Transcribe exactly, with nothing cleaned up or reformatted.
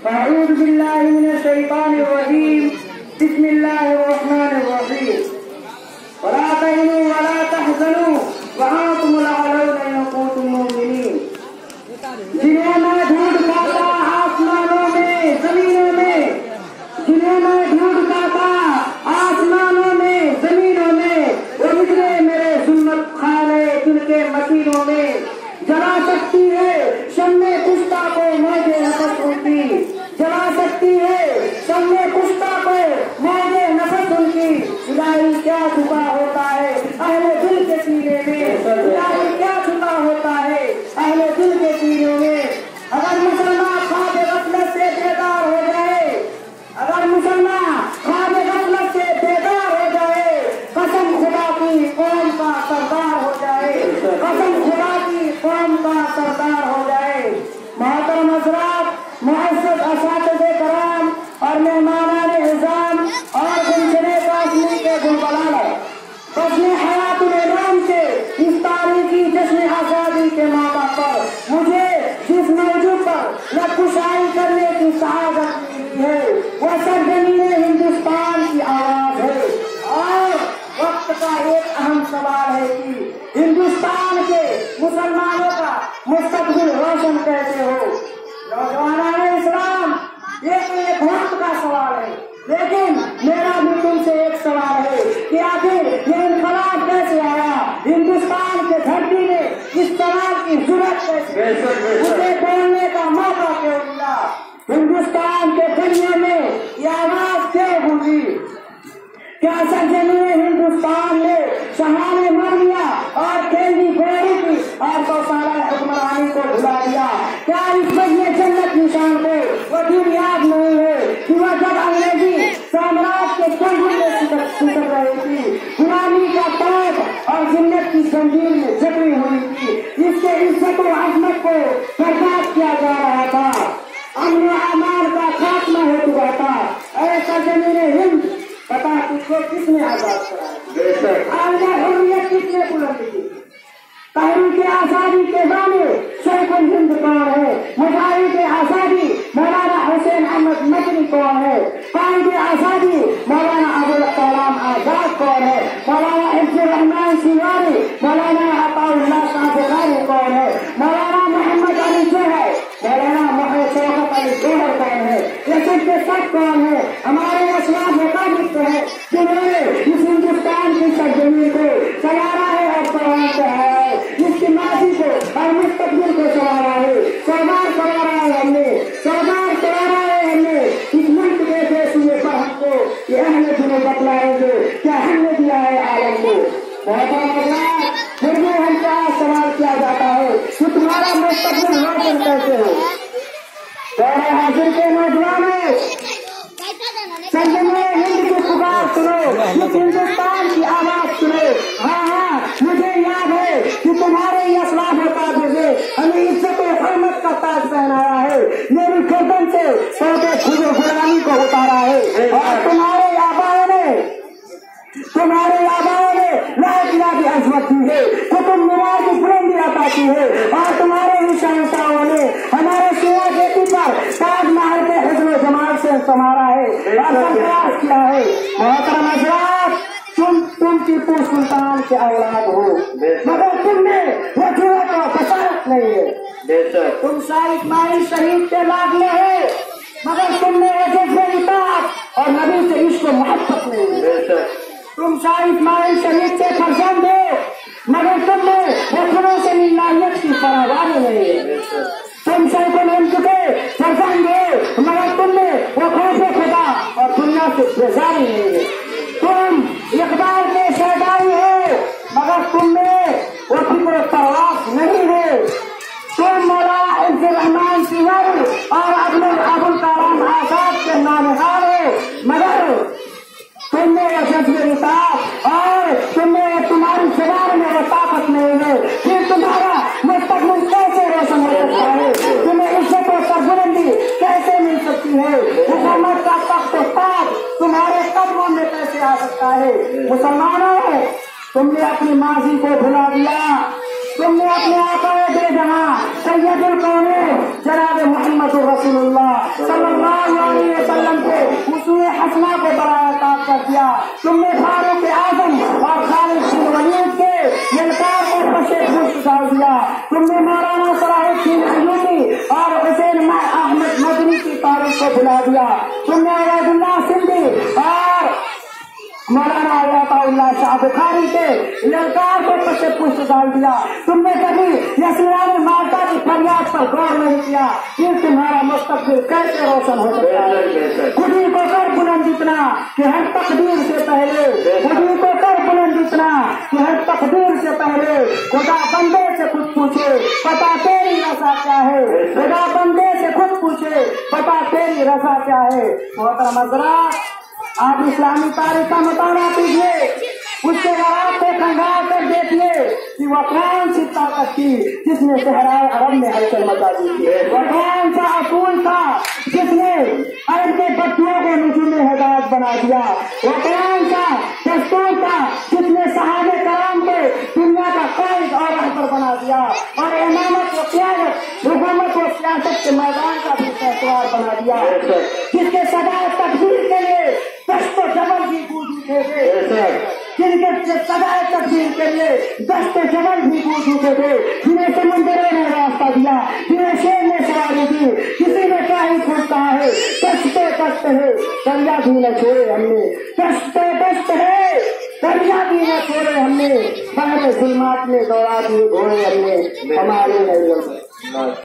أعوذ بالله من الشيطان الرجيم بسم الله الرحمن الرحيم ولا تهنوا ولا تحزنوا وأنتم الأعلون إن كنتم مؤمنين. جنہیں میں ڈھونڈ کھاتا آسمانوں میں زمینوں میں، جنہیں میں ڈھونڈ کھاتا آسمانوں میں زمینوں میں، وہ نکلے میرے سنت خالے دل کے مسیروں میں. جلا سکتی ہے شمع پشتا کو موجے نفس ان کی، جلا سکتی ہے شمع پشتا کو موجے نفس ان کی. الہی کیا چھپا ہوتا ہے اہل دل کے سینے میں، الہی کیا چھپا ہوتا ہے اہل دل کے سینے میں. اگر مسلمان خواب غفلت سے بیدار ہو جائے، اگر مسلمان خواب غفلت سے بیدار ہو جائے، قسم خدا کی قوم کا سردار ہو جائے، قسم خدا کی قوم کا سردار ہو جائے. محترم حضرات، معزز اساتذہ کرام اور مہمانان اعظام اور گلشن قاسمی کے گلبلال، بزم حیات العلوم کے اس تاریخی جشن آزادی کے موقع پر مجھے جس موضوع پر لبکشائی کرنے کی سعادت ملی ہے وہ سرزمین ہندوستان کی آواز ہے. اور وقت کا ایک اہم سوال ہے کہ ہندوستان کے مسلمانوں کا مستقبل روشن کیسے ہو. نوجوانان اسلام، یہ تو ایک وقت کا سوال ہے، لیکن میرا بھی تم سے ایک سوال ہے کہ آخر یہ انقلاب کیسے آیا، ہندوستان کے دھرتی میں اس سوال کی ضرورت کیسے، اسے بولنے کا موقع کیوں ملا، ہندوستان کے دنیا میں یہ آواز کیوں گونجی. کیا سرزمین ہندوستان نے شاہان مریا اور کھیلی گوری کی اور دو سالہ حکمرانی کو بھلا دیا؟ کیا اس وجہ جنت نشان کو وہ دن یاد نہیں ہے کہ وہ جب انگریزی سامراج کے کنڈل میں سکر رہی تھی، غلامی کا توپ اور ذلت کی زنجیر میں جکڑی ہوئی تھی، اس کے عزت و عظمت کو برباد کیا جا رہا تھا، امن و امان کا خاتمہ ہو چکا تھا. اے سرزمین ہند، پتا تجھ کو کس نے آزاد کرایا؟ آئندہ حریت کس نے بلند کی؟ تحریک آزادی کے بانی شیخ الہند کون ہے؟ مجاہد آزادی مولانا حسین احمد مدنی کون ہے؟ قائد آزادی مولانا ابوالکلام آزاد کون ہے؟ مولانا حفظ الرحمان سیوانی، مولانا عطا اللہ قادری کون ہے؟ مولانا محمد علی جوہر، مولانا محمد شوکت علی جوہر کون ہے؟ یہ سب کے سب کون ہے؟ ہمارے اسلاف مقابل تو ہے جنہوں نے اس ہندوستان کی سرزمین کو سوارا ہے اور سوار کیا ہے، اس کی ماضی کو اور مستقبل کو سوارا ہے، سوار سوارا ہے ہم نے، سوار سوارا ہے ہم نے. اس ملک کے فیصلے پر ہم کو یہ اہل دنوں بتلائیں گے کیا ہم نے دیا ہے عالم کو. محترم حضرات، پھر بھی ہم سے آج سوال کیا جاتا ہے کہ تمہارا مستقبل روشن کیسے ہو. دورہ حاضر کے نوجوانوں، سرزمین ہند کی پکار سنو، اس ہندوستان کی آواز سنو. ہاں ہاں مجھے یاد ہے کہ تمہارے اسلاف مقابلے سے ہمیں عزت و حرمت کا تاج پہنایا ہے، میری گردن سے سودے کھجو غلامی کو اتارا ہے، اور تمہارے آباؤں نے تمہارے آباؤں نے لائق کی عظمت کی ہے، قطب مینار کی بلندی عطا کی ہے، اور تمہارے ہی شہنشاہوں نے ہمارے سیاہ بیٹی پر تاج محل کے حزب و جمال سے سنوارا ہے اور سرفراز کیا ہے. محترم حضرات، تم تم ٹیپو سلطان کے اولاد ہو، مگر تم میں وہ جرأت اور بصارت نہیں ہے. تم شاہ اسماعیل شہید کے لاڈلے ہو، مگر تم میں وہ جذبہ اطاعت اور نبی سے عشق و محبت نہیں ہے. تم شاہ اسماعیل شہید سے فرزند ہو، مگر تم میں وہ خدوں سے للہیت کی فراوانی نہیں ہے. تم شیخ الہند کے فرزند ہو، مگر تم میں وہ خوف خدا اور دنیا سے بیزاری نہیں ہے. تم اقبال کے شہدائی ہو، مگر تم میں وہ فکر و پرواز نہیں ہے. تم مولانا حفظ الرحمان سیوانی اور ابوالکلام آزاد کے نامحال ہو، مگر تم میں وہ جذبہ اطاعت اور تم میں تمہاری زبان میں وہ طاقت نہیں ہے. پھر تمہارا مستقبل کیسے روشن ہو سکتا ہے؟ تمہیں عزت و سربلندی کیسے مل سکتی ہے؟ حکومت کا تخت و تاج تمہارے قدموں میں کیسے آ سکتا ہے؟ مسلمانوں، تم نے اپنی ماضی کو بھلا دیا، تم نے اپنے آقا بے جہاں سید الکونین جناب محمد رسول اللہ صلی اللہ دیا. تم نے فاروق اعظم اور خالد بن ولید کے للکار کو پسے پشت ڈال دیا. تم نے مولانا صلاح الدین ایوبی اور حسین احمد مدنی کی تاریخ کو بلا دیا. تم نے عبید اللہ سندھی اور مولانا عطا اللہ شاہ بخاری کے للکار کو پسے پشت ڈال دیا. تم نے کبھی یسیران مالٹا کی فریاد پر غور نہیں کیا کہ تمہارا مستقبل کیسے روشن ہو سکتا ہے. خودی کو کر بلند اتنا کہ ہر تقدیر سے پہلے خودی کو کر بلند اتنا کہ ہر تقدیر سے پہلے خدا بندے سے خود پوچھے پتا تیری رضا کیا ہے. خدا بندے سے خود پوچھے پتا تیری رضا کیا ہے. محترم حضرات، آپ اسلامی تاریخ کا مطالعہ کیجیے، اس کے بعد سے کھنگال کر دیکھیے کہ وہ کون سی طاقت تھی جس نے صحرائے عرب میں ہلچل مچا دی تھی. وہ کون سا اصول تھا جس نے عرب کے بچوں کو نجوم ہدایت بنا دیا. وہ کون سا دستور تھا جس نے صحابہ کرام کو دنیا کا قائد اور رہبر بنا دیا اور امامت و قیادت حکومت و سیاست کے میدان کا بھی پیشوار بنا دیا. جس کے سزائے تقدیر کے لیے دست و جبل بھی گونج اٹھے تھے، جن کے سزائے تقدیر کے لیے دست و جبل بھی گونج اٹھے تھے، جنہیں سمندروں نے راستہ دیا، جنہیں شیر نے سواری دی. کسی نے کیا ہی خود کہا ہے کشت کشت ہے دریا بھی نہ چھوڑے ہم نے، کشت کشت ہے دریا بھی نہ چھوڑے ہم نے، بحر ظلمات میں دوڑا دیے گھوڑے ہم نے ہمارے نہیں.